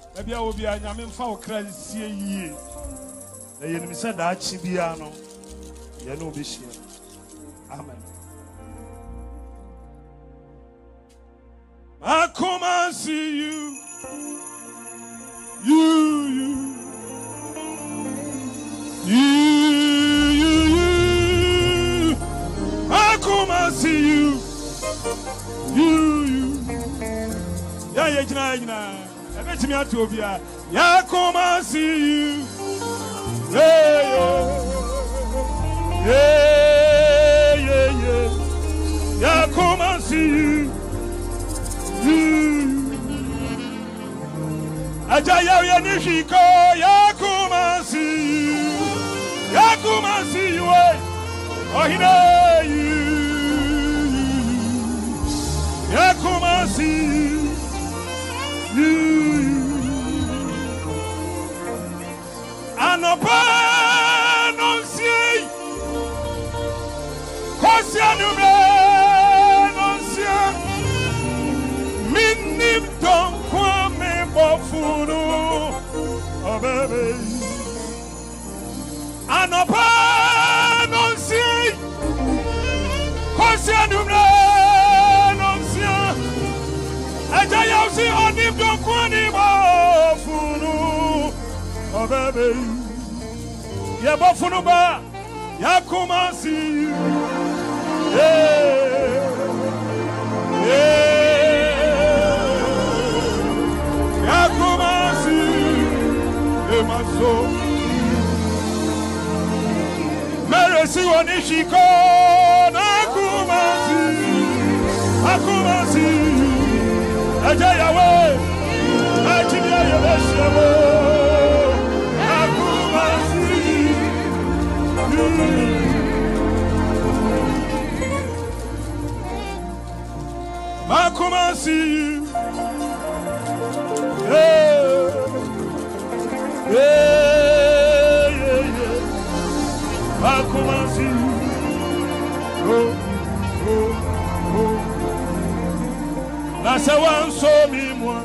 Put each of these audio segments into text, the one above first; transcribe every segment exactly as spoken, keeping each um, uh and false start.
Maybe I will be a yamin for crazy ye. The enemy said that Chibiano, Yano Bishia. Amen. I come and see you. You, you, you, you, you. I come and see you. You, you. Yeah, yeah, yeah, yeah. I bet me at Tobia. Yeah, come and see you. Yeah, yeah, yeah, yeah. Yeah, come and see you. Ajaya ya nishiko ya kuma see you ya kuma see you oh hina you ya kuma see you anopa non see kosia nume non see minim don kwame bofunu oh baby anopa non see kosia nume non see ajaya si onim don kwani bofunu oh baby ya bofunu ba ya kuma see yeah yeah so mercy onishiko na kumasi akumasi ajayawe ajiya yeleshemo akumasi akumasi yeah yeah, yeah, yeah. I come and see you. Oh, oh, oh. That's a one so me moi.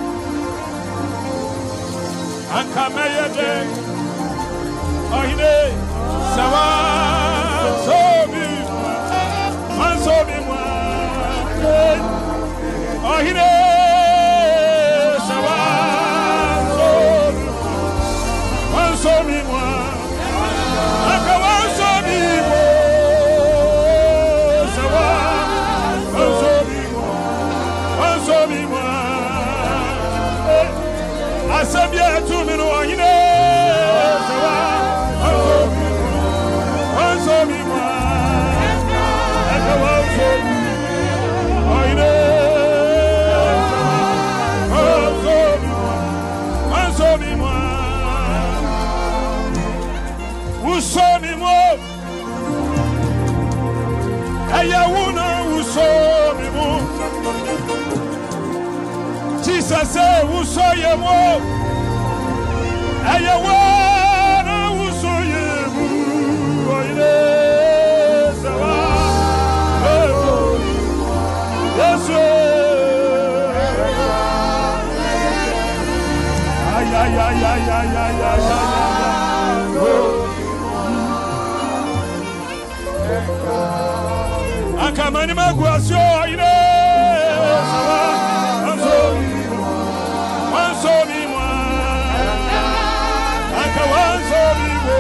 I come here day. Oh, he day. Sawa so me. Man so me moi. Oh, he day. So me moi, I can't so me more. So so me more, so me more. I said yeah to me no one so so me more. I can't so me. So me more. Uso mi mo, aya una uso mi mo. Jesus say uso ye mo, aya una uso ye mo. Oye sawa, Yesu. Ay ay ay ay ay ay ay ay. Akamani magwasyo ine sawa anso anso mi mwa akawanso mi mo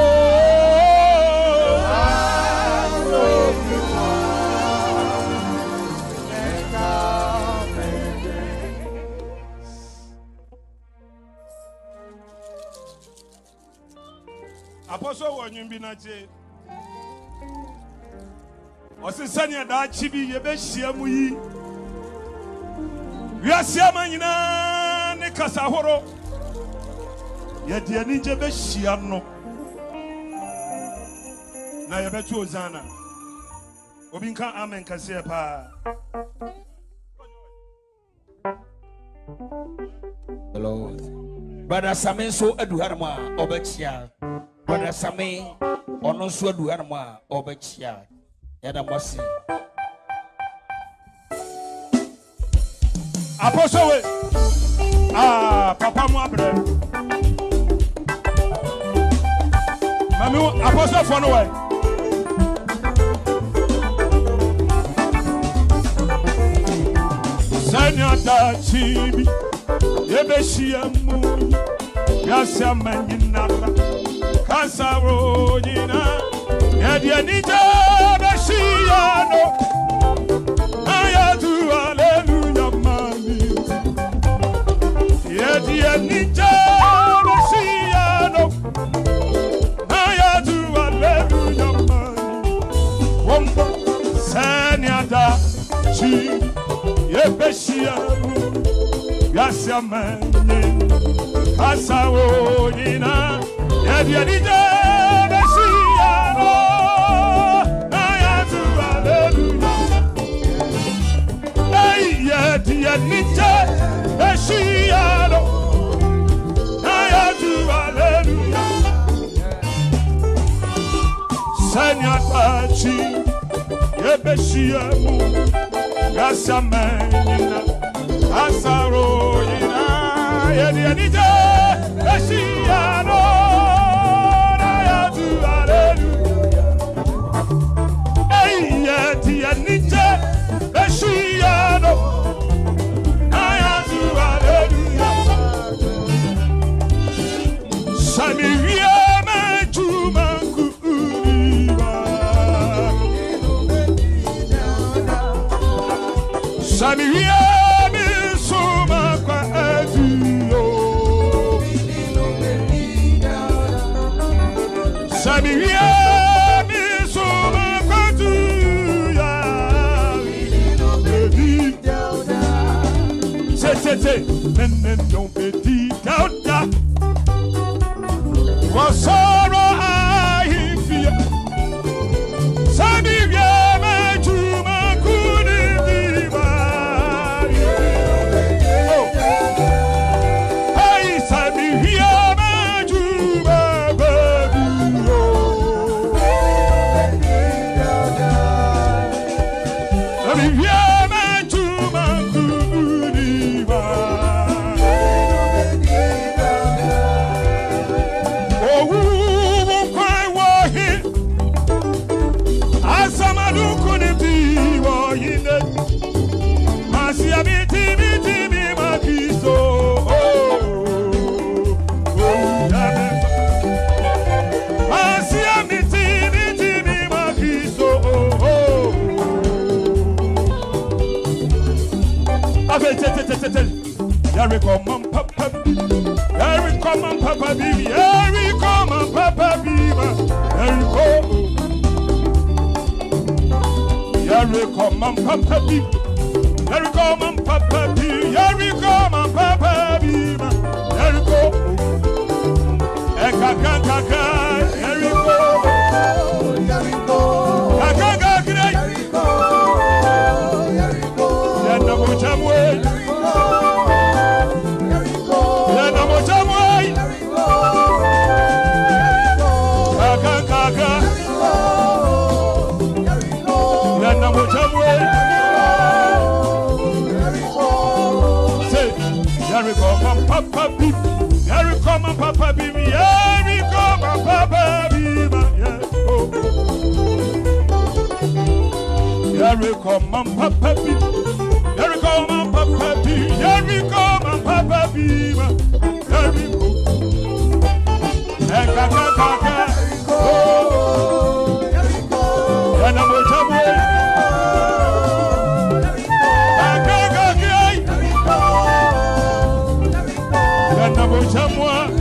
Apostle wonyumbi na je Osisani da chibi yebe shiamu yi wiasiama nyina ne kasa horo ye de ni je be shia no na yebe tu ozana obi nka amen kase pa Hello brother Samin so aduharma obechia brother Samin ono so aduharma obechia Yada Mosi. Apostle, ah, Papa Apostle for nowhere. Senyata chibi yebeshiamu yasa maninara kasaro yina yedianita beshiano ayatu hallelujah mami yedianita beshiano ayatu hallelujah mami wombo senyata chibi yebeshiamu yasamanye kasawo yina yedianije beshiano ayatu hallelujah ay yedianije beshiano ayatu hallelujah sanyatachi yebeshiamu Yasamena, Asaro, Yina, Yedianija, Beshiano, Nayatu, Hallelujah. Hey, Yedianija, Beshiano, Nayatu, Hallelujah. Samiria, Majumanku. Samiria mi suma kwa adiyo. Samiria mi suma kwa adiyo. Say say say, men men don't be down down. Was sorrow I fear. Samiria mi suma kuni. Here we come on Papa Here we come on Papa Bibi Here we come on Papa Biba Here we come Here we come on Papa Bibi Here we come on Papa Bibi Here we come on Papa Biba Here we go Eka kaka kaka Here we go Here we go Kaka kaka Here we go Here we go Yena mujamwe Here we come on Papa Bim. Here we come on Papa Bim. Here we come on Papa Bim. Here we come on Papa Bim. Here we come on Papa Bim. Here we come on Papa Bim. Here we go. Eka kaka kaka. Oh. Here we go. Yana mojamu. Eka kaka. Yana mojamu.